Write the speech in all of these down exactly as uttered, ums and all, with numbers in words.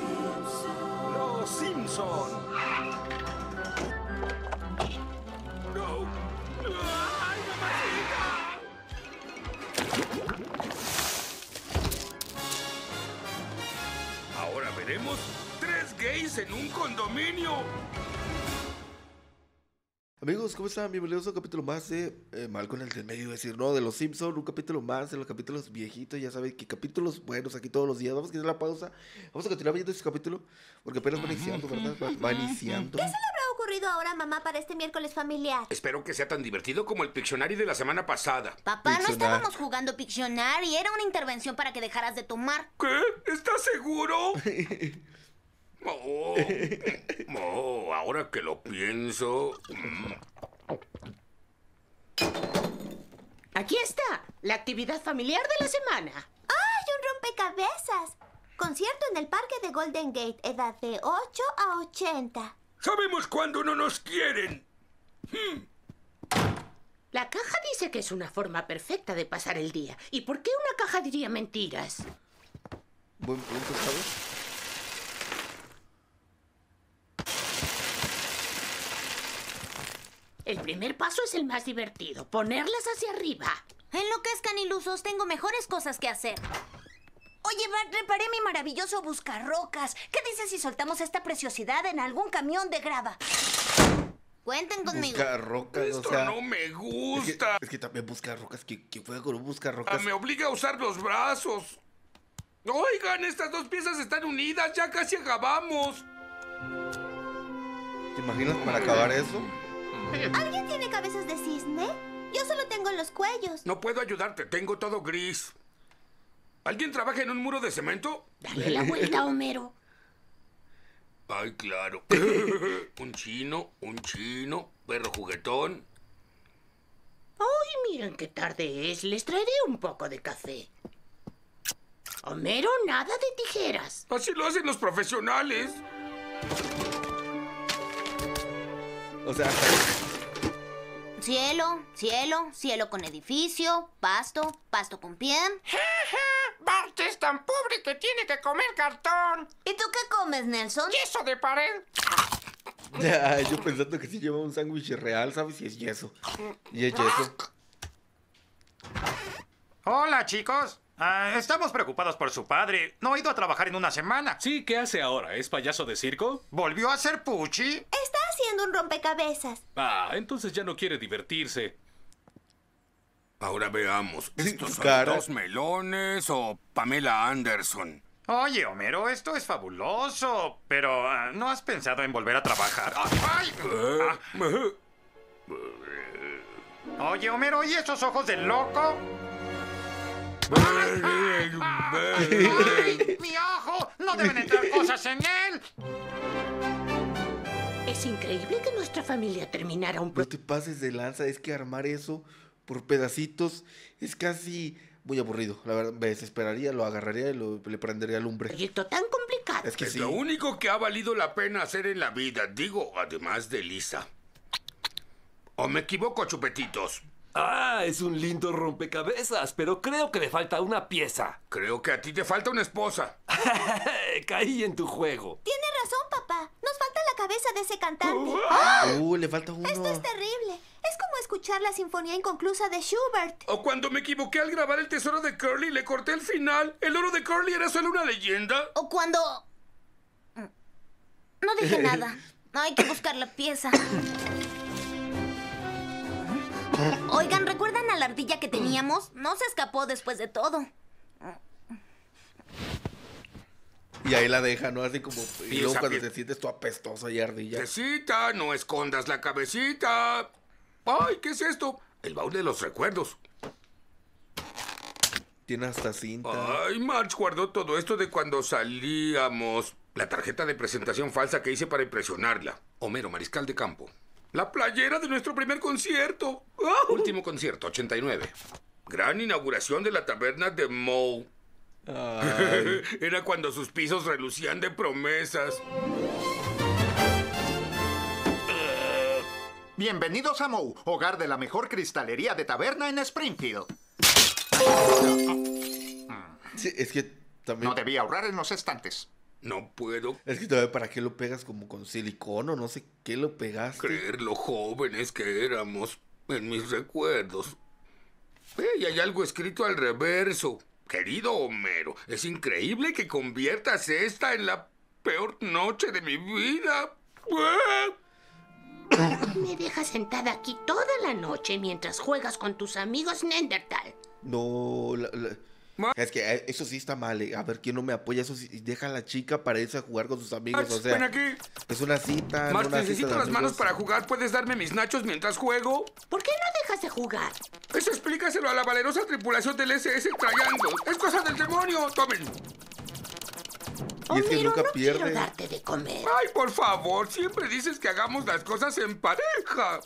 Los Simpson. No. ¡Ay, mamacita! Ahora veremos tres gays en un condominio. Amigos, ¿cómo están? Bienvenidos a un capítulo más de eh, Malcolm el del medio, es decir, no, de los Simpsons, un capítulo más de los capítulos viejitos, ya saben que capítulos buenos aquí todos los días. Vamos a quitar la pausa, vamos a continuar viendo este capítulo, porque apenas va iniciando, ¿verdad? Va, va iniciando. ¿Qué se le habrá ocurrido ahora, mamá, para este miércoles familiar? Espero que sea tan divertido como el Pictionary de la semana pasada. Papá, no Pictionary. estábamos jugando Pictionary, era una intervención para que dejaras de tomar. ¿Qué? ¿Estás seguro? Oh, oh, ahora que lo pienso... mm. Aquí está, la actividad familiar de la semana. ¡Ay, un rompecabezas! Concierto en el parque de Golden Gate, edad de ocho a ochenta. Sabemos cuándo no nos quieren. Hmm. La caja dice que es una forma perfecta de pasar el día. ¿Y por qué una caja diría mentiras? Buen punto, ¿sabes? El primer paso es el más divertido, ponerlas hacia arriba. Enloquezcan, ilusos, tengo mejores cosas que hacer. Oye, Bart, reparé mi maravilloso buscarrocas. ¿Qué dices si soltamos esta preciosidad en algún camión de grava? Cuenten conmigo. Busca rocas, Esto o sea... no me Es que, gusta. es que también busca rocas, que, que juega con un busca Ah, rocas. me obliga a usar los brazos. Oigan, estas dos piezas están unidas, ya casi acabamos. ¿Te imaginas para acabar eso? ¿Alguien tiene cabezas de cisne? Yo solo tengo los cuellos. No puedo ayudarte, tengo todo gris. ¿Alguien trabaja en un muro de cemento? Dale la vuelta, Homero. Ay, claro. Un chino, un chino, perro juguetón. ¡Ay, miren qué tarde es! Les traeré un poco de café. Homero, nada de tijeras. Así lo hacen los profesionales. O sea... Cielo, cielo, cielo con edificio, pasto, pasto con pie. Bart es tan pobre que tiene que comer cartón. ¿Y tú qué comes, Nelson? Yeso de pared. Ya, yo pensando que sí lleva un sándwich real, ¿sabes? Y es yeso. Y es yeso. Hola, chicos. Ah, estamos preocupados por su padre. No ha ido a trabajar en una semana. Sí, ¿qué hace ahora? ¿Es payaso de circo? ¿Volvió a ser Pucci? Está haciendo un rompecabezas. Ah, entonces ya no quiere divertirse. Ahora veamos. ¿Estos son Cara. dos melones o Pamela Anderson? Oye, Homero, esto es fabuloso. Pero ah, ¿no has pensado en volver a trabajar? Ah, ¡ay! Ah, oye, Homero, ¿y esos ojos de loco? ¡Ay, mi ojo! ¡No deben entrar cosas en él! Es increíble que nuestra familia terminara un No pro... te pases de lanza, es que armar eso por pedacitos es casi muy aburrido. La verdad, me desesperaría, lo agarraría y lo, le prendería lumbre. proyecto tan complicado. Es que Es sí. lo único que ha valido la pena hacer en la vida, digo, además de Lisa. ¿O me equivoco, chupetitos? Ah, es un lindo rompecabezas, pero creo que le falta una pieza. Creo que a ti te falta una esposa. Caí en tu juego. Tiene razón, papá. Nos falta la cabeza de ese cantante. Uh, le falta uno. Esto es terrible. Es como escuchar la sinfonía inconclusa de Schubert. O cuando me equivoqué al grabar el tesoro de Curly y le corté el final. ¿El oro de Curly era solo una leyenda? O cuando... No dije nada. Hay que buscar la pieza. Oigan, ¿recuerdan a la ardilla que teníamos? No se escapó después de todo. Y ahí la deja, ¿no? Así como... Y luego Piensa cuando bien. te sientes tú apestosa y ardilla. Cabecita, no escondas la cabecita. Ay, ¿qué es esto? El baúl de los recuerdos. Tiene hasta cinta. Ay, Marge guardó todo esto de cuando salíamos. La tarjeta de presentación falsa que hice para impresionarla. Homero, mariscal de campo. La playera de nuestro primer concierto. ¡Ah! Último concierto, ochenta y nueve. Gran inauguración de la taberna de Moe. Ay. Era cuando sus pisos relucían de promesas. Bienvenidos a Moe, hogar de la mejor cristalería de taberna en Springfield. Sí, es que también... No debía ahorrar en los estantes. No puedo Es que todavía para qué lo pegas como con silicón o no sé qué lo pegaste. creer lo jóvenes que éramos en mis recuerdos. Eh, y hay algo escrito al reverso. Querido Homero, es increíble que conviertas esta en la peor noche de mi vida. ¡Eh! Me dejas sentada aquí toda la noche mientras juegas con tus amigos Neandertal. No, la- la- Ma- es que eh, eso sí está mal. eh. A ver, ¿quién no me apoya? Eso sí, deja a la chica para irse a jugar con sus amigos. March, O sea, ven aquí. es una cita. no March, una cita necesito de las manos amigos. para jugar. ¿Puedes darme mis nachos mientras juego? ¿Por qué no dejas de jugar? Eso explícaselo a la valerosa tripulación del S S Triangle. Es cosa del demonio. Tomen. Y es que Homero, nunca no pierde. quiero darte de comer. Ay, por favor. Siempre dices que hagamos las cosas en pareja.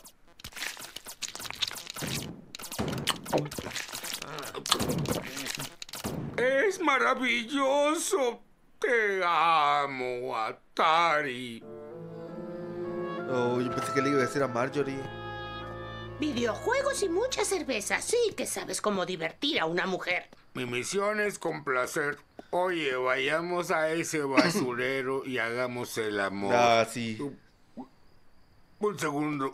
Es maravilloso. Te amo, Atari. Oh, yo pensé que le iba a decir a Marjorie. Videojuegos y mucha cerveza. Sí que sabes cómo divertir a una mujer. Mi misión es complacer. Oye, vayamos a ese basurero y hagamos el amor. Ah, sí. Un segundo.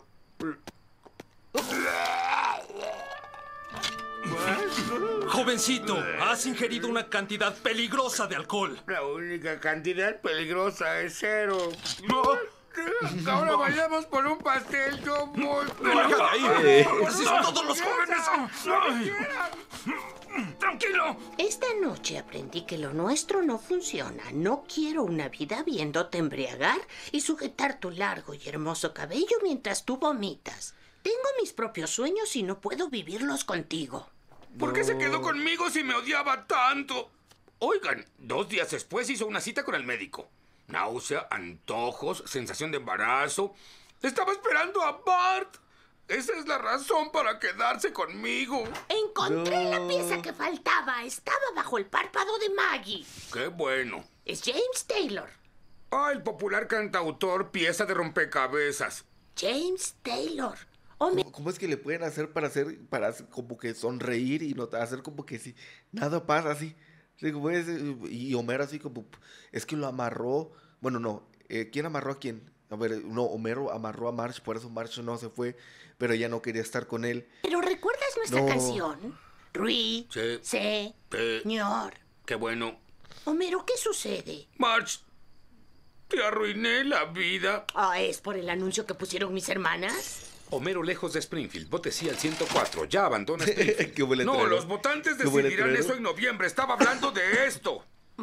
Jovencito, has ingerido una cantidad peligrosa de alcohol. La única cantidad peligrosa es cero. Ahora vayamos por un pastel, yo voy. ¡Baja de ahí! ¡Así son todos los jóvenes! ¡Tranquilo! Esta noche aprendí que lo nuestro no funciona. No quiero una vida viéndote embriagar y sujetar tu largo y hermoso cabello mientras tú vomitas. Tengo mis propios sueños y no puedo vivirlos contigo. ¿Por qué se quedó conmigo si me odiaba tanto? Oigan, dos días después hizo una cita con el médico. Náusea, antojos, sensación de embarazo. Estaba esperando a Bart. Esa es la razón para quedarse conmigo. Encontré No. la pieza que faltaba. Estaba bajo el párpado de Maggie. Qué bueno. Es James Taylor. Ah, el popular cantautor, pieza de rompecabezas. James Taylor. Hombre, ¿Cómo, cómo es que le pueden hacer para hacer, para hacer como que sonreír y no hacer como que si nada pasa así? Sí, como es, eh, y Homero así como, es que lo amarró. Bueno, no, eh, ¿quién amarró a quién? A ver, no, Homero amarró a Marge, por eso Marge no se fue, pero ella no quería estar con él. ¿pero recuerdas nuestra No. canción? Rui, Sí. se, Eh, ñor. qué bueno. Homero, ¿qué sucede? Marge, te arruiné la vida. Ah, ¿es por el anuncio que pusieron mis hermanas? Homero lejos de Springfield. Vote sí al ciento cuatro. Ya abandona Springfield. Qué buen No, letrero. los votantes Qué buen decidirán letrero. eso en noviembre. Estaba hablando de esto.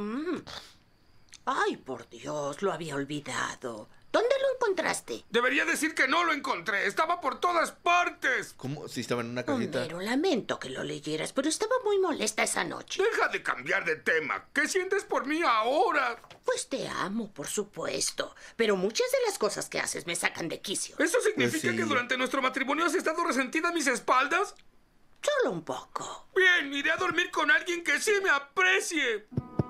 Ay, por Dios, lo había olvidado. ¿Dónde lo encontraste? Debería decir que no lo encontré. Estaba por todas partes. ¿Cómo? Si estaba en una cajita. Homero, lamento que lo leyeras, pero estaba muy molesta esa noche. Deja de cambiar de tema. ¿Qué sientes por mí ahora? Pues te amo, por supuesto, pero muchas de las cosas que haces me sacan de quicio. ¿Eso significa Pues sí. que durante nuestro matrimonio has estado resentida a mis espaldas? Solo un poco. Bien, iré a dormir con alguien que sí me aprecie.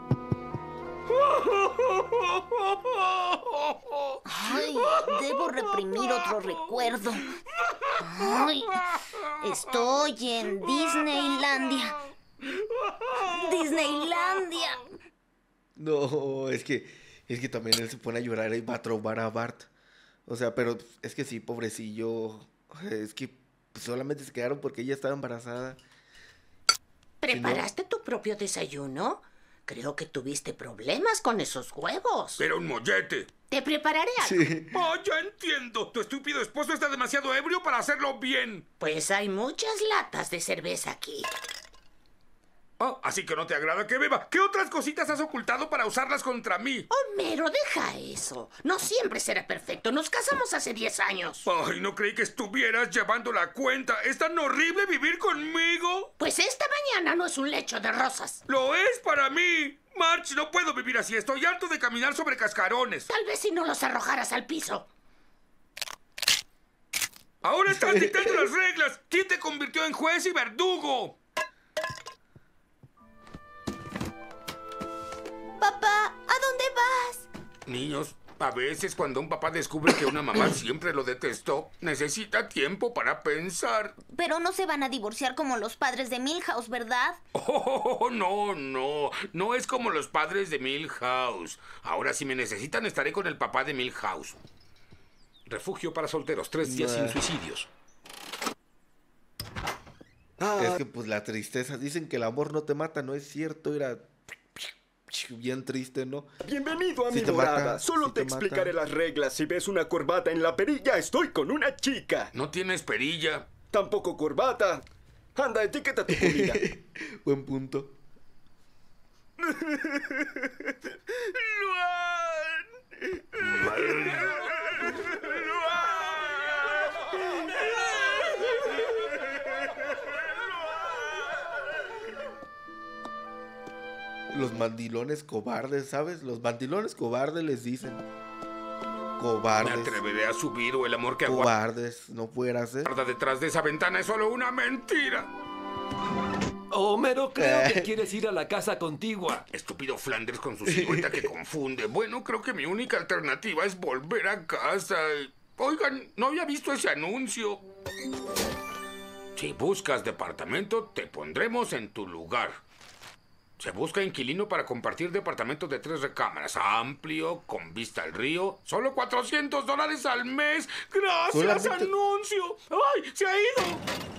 Ay, debo reprimir otro recuerdo. Ay, estoy en Disneylandia. Disneylandia. No, es que, es que también él se pone a llorar y va a traumar a Bart. O sea, pero es que sí, pobrecillo. Es que solamente se quedaron porque ella estaba embarazada. ¿Preparaste tu propio desayuno? Creo que tuviste problemas con esos huevos. Era un mollete. Te prepararé algo. Sí. Oh, ya entiendo. Tu estúpido esposo está demasiado ebrio para hacerlo bien. Pues hay muchas latas de cerveza aquí. Oh, así que no te agrada que beba. ¿Qué otras cositas has ocultado para usarlas contra mí? Homero, deja eso. No siempre será perfecto. Nos casamos hace diez años. Ay, no creí que estuvieras llevando la cuenta. ¿Es tan horrible vivir conmigo? Pues esta mañana no es un lecho de rosas. ¡Lo es para mí! March, no puedo vivir así. Estoy harto de caminar sobre cascarones. Tal vez si no los arrojaras al piso. Ahora estás dictando las reglas. ¿Quién te convirtió en juez y verdugo? Papá, ¿a dónde vas? Niños, A veces cuando un papá descubre que una mamá siempre lo detestó, necesita tiempo para pensar. Pero no se van a divorciar como los padres de Milhouse, ¿verdad? Oh, no, no. No es como los padres de Milhouse. Ahora, si me necesitan, estaré con el papá de Milhouse. Refugio para solteros, tres días sin Nah. suicidios. Es que pues la tristeza, dicen que el amor no te mata, no es cierto, era bien triste, ¿no? Bienvenido a Si mi te morada. mata, Solo si te te mata. explicaré las reglas. Si ves una corbata en la perilla, estoy con una chica. No tienes perilla. Tampoco corbata. Anda, etiqueta tu comida. Buen punto. Los mandilones cobardes, ¿sabes? Los mandilones cobardes les dicen. Me Cobardes. atreveré a subir o el amor que aguarda Cobardes, no fuera ser. detrás de esa ventana es solo una mentira. Homero, creo que quieres ir a la casa contigua. Estúpido Flanders con su silueta que confunde. Bueno, creo que mi única alternativa es volver a casa. Oigan, no había visto ese anuncio. Si buscas departamento, te pondremos en tu lugar. Se busca inquilino para compartir departamento de tres recámaras. Amplio, con vista al río. Solo cuatrocientos dólares al mes. ¡Gracias, Solamente- anuncio! ¡Ay, se ha ido!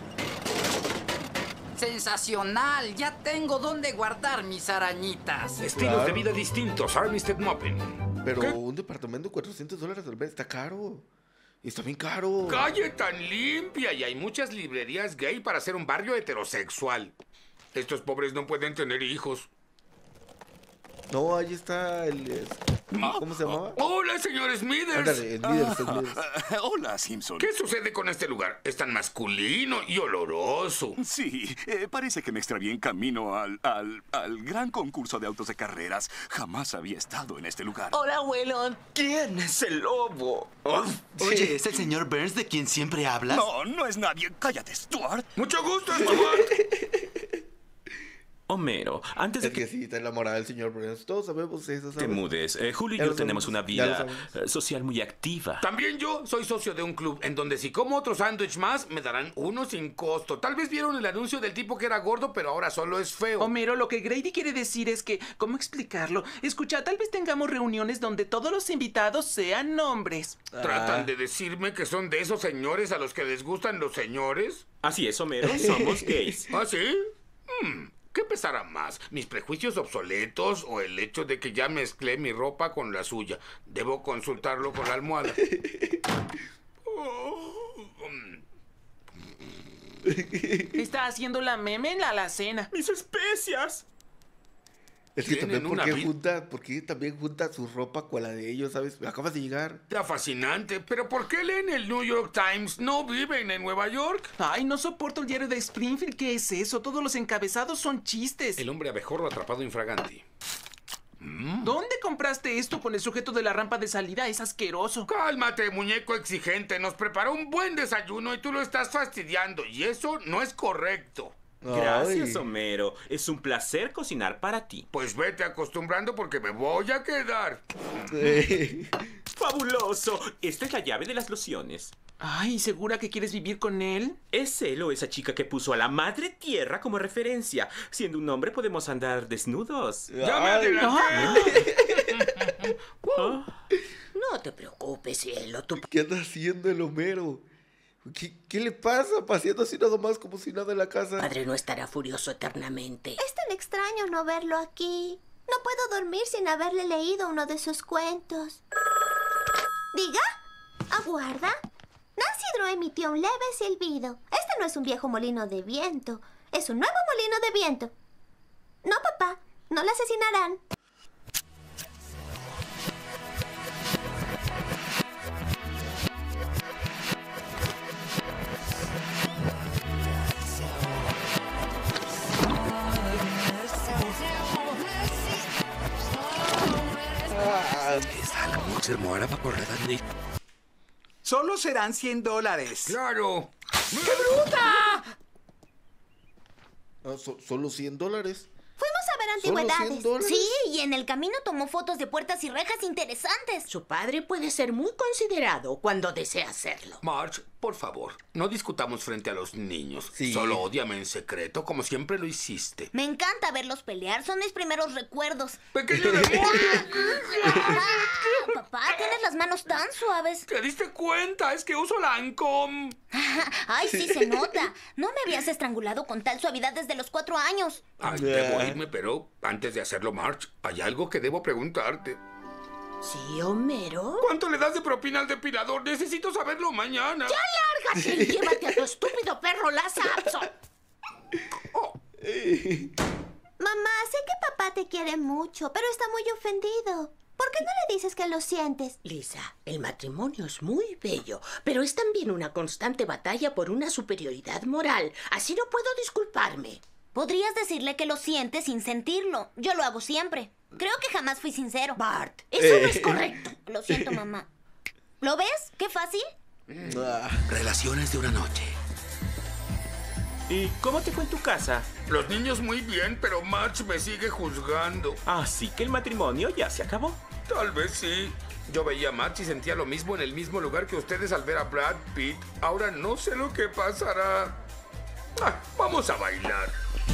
¡Sensacional! Ya tengo dónde guardar mis arañitas. Estilos Claro. de vida distintos, Armistead Maupin. Pero ¿Qué? un departamento de cuatrocientos dólares al mes está caro. Está bien caro. Calle tan limpia y hay muchas librerías gay para ser un barrio heterosexual. Estos pobres no pueden tener hijos. No, ahí está el... es- ¿Cómo se llamaba? Hola, señor Smithers. Ándale, Smithers, Smithers. Hola, Simpson. ¿Qué sucede con este lugar? Es tan masculino y oloroso. Sí, eh, parece que me extravié en camino al, al, al gran concurso de autos de carreras. Jamás había estado en este lugar. Hola, abuelo. ¿Quién es el lobo? Oye, ¿es el señor Burns de quien siempre hablas? No, no es nadie. Cállate, Stuart. Mucho gusto, Stuart. Homero, antes de Es que sí, está enamorada del señor Burns. Todos sabemos eso, te ¿sabes? mudes, eh, Julio y Ya yo lo tenemos sabemos, una ya lo vida sabemos. eh, social muy activa. También yo soy socio de un club en donde si como otro sándwich más, me darán uno sin costo. Tal vez vieron el anuncio del tipo que era gordo, pero ahora solo es feo. Homero, lo que Grady quiere decir es que, ¿cómo explicarlo? Escucha, tal vez tengamos reuniones donde todos los invitados sean hombres. ¿Tratan de decirme que son de esos señores a los que les gustan los señores? Así es, Homero, somos gays. ¿Ah, sí? Hmm, ¿qué pesará más? ¿Mis prejuicios obsoletos o el hecho de que ya mezclé mi ropa con la suya? Debo consultarlo con la almohada. Está haciendo la meme en la alacena. ¡Mis especias! Es que Tienen también, ¿por una qué, vida- junta, ¿por qué también junta su ropa con la de ellos, sabes? Acabas de llegar. Era fascinante, pero ¿por qué leen el New York Times? ¿No viven en Nueva York? Ay, no soporto el diario de Springfield. ¿Qué es eso? Todos los encabezados son chistes. El hombre abejorro atrapado infraganti. ¿Dónde compraste esto con el sujeto de la rampa de salida? Es asqueroso. Cálmate, muñeco exigente. Nos preparó un buen desayuno y tú lo estás fastidiando. Y eso no es correcto. Gracias, Homero. Es un placer cocinar para ti. Pues vete acostumbrando porque me voy a quedar. ¡Fabuloso! Esta es la llave de las lociones. Ay, ¿segura que quieres vivir con él? Es él o esa chica que puso a la madre tierra como referencia. Siendo un hombre podemos andar desnudos. ¡Ya me adelanté! No te preocupes, cielo. Tú... ¿Qué anda haciendo el Homero? ¿Qué, qué le pasa? Paseando así nada más como si nada en la casa. Padre no estará furioso eternamente. Es tan extraño no verlo aquí. No puedo dormir sin haberle leído uno de sus cuentos. ¿Diga? ¿Aguarda? Nancy Drew emitió un leve silbido. Este no es un viejo molino de viento. Es un nuevo molino de viento. No, papá. No la asesinarán. Solo serán cien dólares. ¡Claro! ¡Qué bruta! Ah, so- solo cien dólares. Fuimos a ver Solo antigüedades. cien dólares. Sí, y Y en el camino tomó fotos de puertas y rejas interesantes. Su padre puede ser muy considerado cuando desea hacerlo. Marge, por favor, no discutamos frente a los niños. Sí. Solo ódiame en secreto, como siempre lo hiciste. Me encanta verlos pelear, son mis primeros recuerdos. ¡Pequeño demonio! Ah, papá, tienes las manos tan suaves. ¿Te diste cuenta? Es que uso Lancome. Ay, sí se nota. No me habías estrangulado con tal suavidad desde los cuatro años. Ay, debo irme, pero antes de hacerlo, Marge, hay algo que debo preguntarte. ¿Sí, Homero? ¿Cuánto le das de propina al depilador? Necesito saberlo mañana. ¡Ya lárgate y llévate a tu estúpido perro Lazazo! Mamá, sé que papá te quiere mucho, pero está muy ofendido. ¿Por qué no le dices que lo sientes? Lisa, el matrimonio es muy bello, pero es también una constante batalla por una superioridad moral. Así no puedo disculparme. Podrías decirle que lo sientes sin sentirlo. Yo lo hago siempre. Creo que jamás fui sincero. Bart, eso no es correcto. Lo siento, mamá. ¿Lo ves? ¿Qué fácil? Relaciones de una noche. ¿Y cómo te fue en tu casa? Los niños muy bien, pero Marge me sigue juzgando. Así que el matrimonio ya se acabó. Tal vez sí. Yo veía a Marge y sentía lo mismo en el mismo lugar que ustedes al ver a Brad Pitt. Ahora no sé lo que pasará. Ah, vamos a bailar.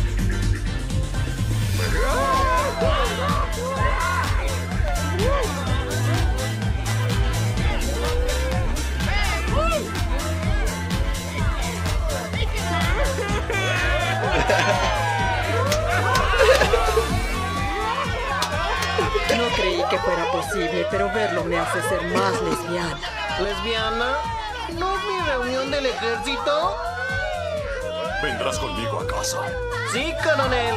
No creí que fuera posible, pero verlo me hace ser más lesbiana. ¿Lesbiana? ¿No es mi reunión del ejército? Vendrás conmigo a casa. Sí, coronel.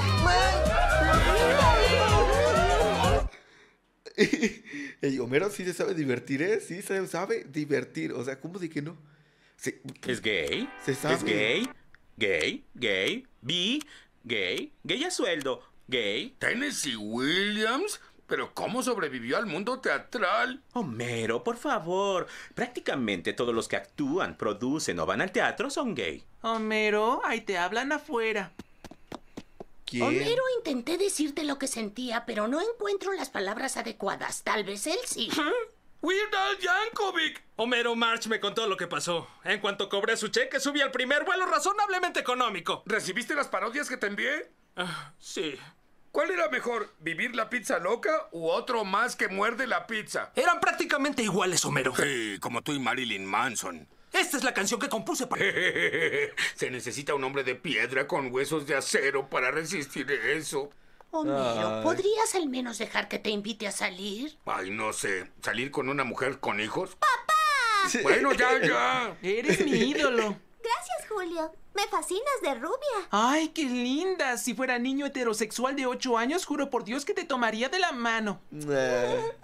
Ey, Homero sí se sabe divertir, ¿eh? Sí se sabe divertir. O sea, ¿cómo de que no? Sí. ¿Es gay? Se sabe. ¿Es gay? Gay, gay, bi, gay, gay a sueldo, gay. Tennessee Williams, pero ¿cómo sobrevivió al mundo teatral? Homero, por favor. Prácticamente todos los que actúan, producen o van al teatro son gay. Homero, ahí te hablan afuera. ¿Quién? Homero, intenté decirte lo que sentía, pero no encuentro las palabras adecuadas. Tal vez él sí. ¡Weird Al Yankovic! Homero Marge me contó lo que pasó. En cuanto cobré su cheque, subí al primer vuelo razonablemente económico. ¿Recibiste las parodias que te envié? Ah, sí. ¿Cuál era mejor, vivir la pizza loca u otro más que muerde la pizza? Eran prácticamente iguales, Homero. Sí, como tú y Marilyn Manson. Esta es la canción que compuse para... Se necesita un hombre de piedra con huesos de acero para resistir eso. Homero, Ay. ¿podrías al menos dejar que te invite a salir? Ay, no sé. ¿Salir con una mujer con hijos? ¡Papá! Bueno, ya, ya. Eres mi ídolo. Gracias, Julio. Me fascinas de rubia. Ay, qué linda. Si fuera niño heterosexual de ocho años, juro por Dios que te tomaría de la mano. Eh.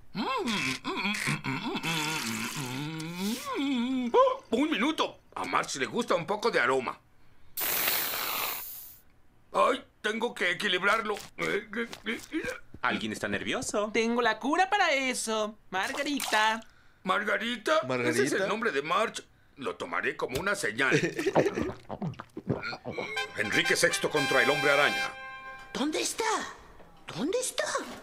Oh, un minuto. A Marge le gusta un poco de aroma. Ay, tengo que equilibrarlo. ¿Alguien está nervioso? Tengo la cura para eso. Margarita. ¿Margarita? ¿Margarita? Ese es el nombre de Marge. Lo tomaré como una señal. Enrique sexto contra el hombre araña. ¿Dónde está? ¿Dónde está?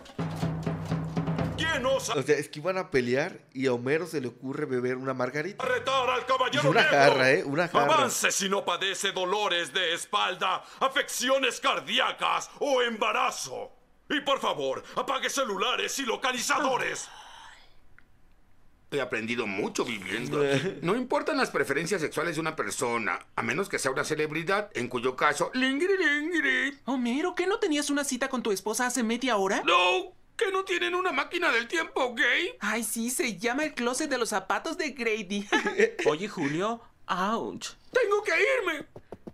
¿Quién osa O sea, es que iban a pelear y a Homero se le ocurre beber una margarita. retar al caballero Y una negro? jarra, ¿eh? Una jarra. Avance si no padece dolores de espalda, afecciones cardíacas o embarazo. Y por favor, apague celulares y localizadores. He aprendido mucho viviendo aquí. No importan las preferencias sexuales de una persona, a menos que sea una celebridad, en cuyo caso... ¡Lingri, lingri! Homero, ¿qué no tenías una cita con tu esposa hace media hora? ¡No! ¿Que no tienen una máquina del tiempo gay? Ay, sí, se llama el closet de los zapatos de Grady. Oye, Julio, ouch. ¡Tengo que irme!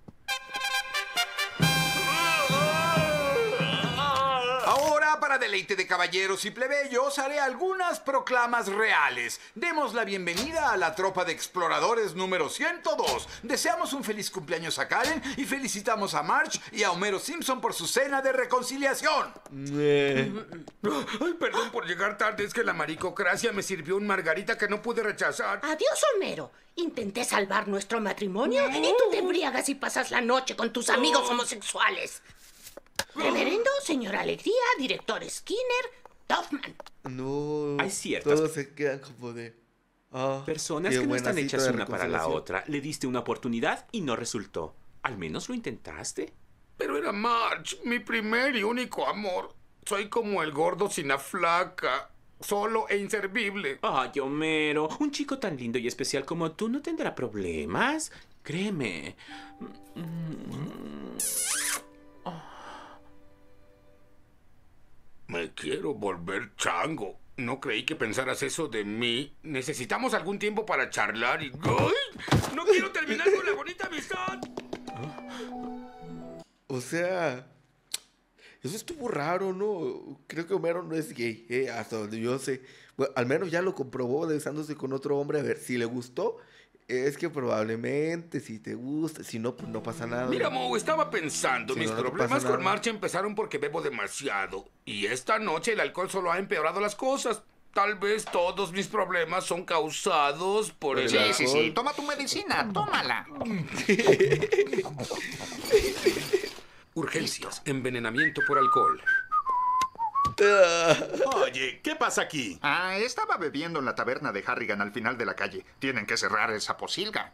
Ahora, para deleite de caballeros y plebeyos, haré algunas proclamas reales. Demos la bienvenida a la tropa de exploradores número ciento dos. Deseamos un feliz cumpleaños a Karen y felicitamos a Marge y a Homero Simpson por su cena de reconciliación. Eh. Ay, perdón por llegar tarde, es que la maricocracia me sirvió un margarita que no pude rechazar. Adiós, Homero. Intenté salvar nuestro matrimonio y tú te embriagas y pasas la noche con tus amigos homosexuales. Reverendo, señor Alegría, director Skinner, Duffman. No. Hay ciertas Todos se quedan como de. Ah, personas qué que no buena están cita hechas de una para la reconciliación. otra. Le diste una oportunidad y no resultó. Al menos lo intentaste. Pero era Marge, mi primer y único amor. Soy como el gordo sin la flaca, solo e inservible. Ay, Homero, un chico tan lindo y especial como tú no tendrá problemas. Créeme. Me quiero volver chango. No creí que pensaras eso de mí. Necesitamos algún tiempo para charlar y... ¡Ay! ¡No quiero terminar con la bonita amistad! O sea, eso estuvo raro, ¿no? Creo que Homero no es gay, ¿eh? Hasta donde yo sé. Bueno, al menos ya lo comprobó besándose con otro hombre. A ver, si le gustó, es que probablemente si te gusta. Si no, pues no pasa nada. Mira, Moe, estaba pensando. Si mis no, no problemas pasa con nada. Marge empezaron porque bebo demasiado. Y esta noche el alcohol solo ha empeorado las cosas. Tal vez todos mis problemas son causados por el Sí, alcohol. sí, sí. Toma tu medicina, tómala. Urgencias. Envenenamiento por alcohol. Oye, ¿qué pasa aquí? Ah, estaba bebiendo en la taberna de Harrigan al final de la calle. Tienen que cerrar esa posilga.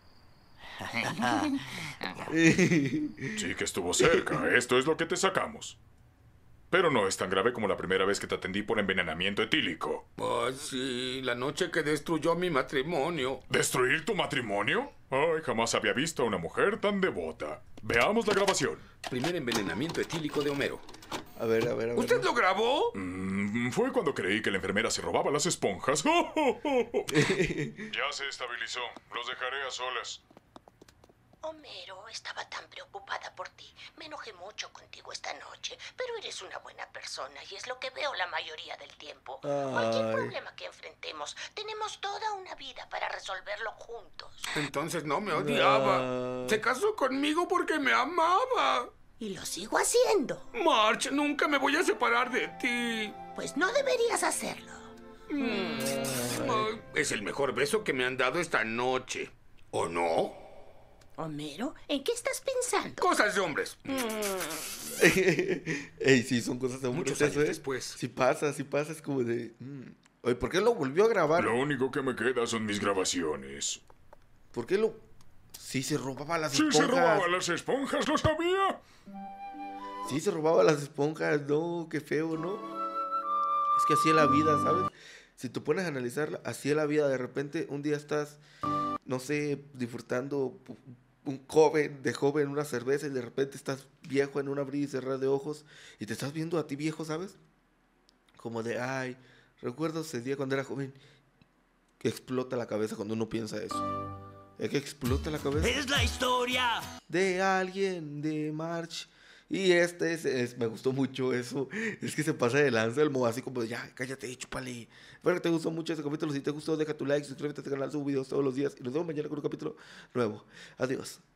Sí que estuvo cerca. Esto es lo que te sacamos. Pero no es tan grave como la primera vez que te atendí por envenenamiento etílico. Ah, sí, la noche que destruyó mi matrimonio. ¿Destruir tu matrimonio? Ay, jamás había visto a una mujer tan devota. Veamos la grabación. Primer envenenamiento etílico de Homero. A ver, a ver, a ver. ¿Usted lo grabó? Mm, fue cuando creí que la enfermera se robaba las esponjas. Ya se estabilizó. Los dejaré a solas. Homero, estaba tan preocupada por ti. Me enojé mucho contigo esta noche, pero eres una buena persona y es lo que veo la mayoría del tiempo. Cualquier Ay. problema que enfrentemos, tenemos toda una vida para resolverlo juntos. Entonces no me odiaba. No. Se casó conmigo porque me amaba. Y lo sigo haciendo. Marge, nunca me voy a separar de ti. Pues no deberías hacerlo. Mm. Ay, es el mejor beso que me han dado esta noche. ¿O no? Homero, ¿en qué estás pensando? Cosas de hombres. Ey, sí, son cosas de hombres. Muchos eso, años ¿eh? después. Si pasa, si pasa, es como de. mm. Oye, ¿por qué lo volvió a grabar? Lo único que me queda son mis grabaciones. ¿Por qué lo.? Sí, se robaba las Sí, esponjas. se robaba las esponjas, ¿lo sabía? Sí, se robaba las esponjas. No, qué feo, ¿no? Es que así es la vida, ¿sabes? Si te pones a analizarla, así es la vida. De repente, un día estás, no sé, disfrutando un joven, de joven, una cerveza, y de repente estás viejo en un abrir y cerrar de ojos, y te estás viendo a ti viejo, ¿sabes? Como de, ay, recuerdo ese día cuando era joven, que explota la cabeza cuando uno piensa eso. Es que explota la cabeza. ¡Es la historia! De alguien, de Marge. Y este es, es- me gustó mucho eso. Es que se pasa de lanza el Mo, así como de, ya, cállate, chúpale. Espero que te gustó mucho este capítulo. Si te gustó, deja tu like, suscríbete a este canal, subo videos todos los días. Y nos vemos mañana con un capítulo nuevo. Adiós.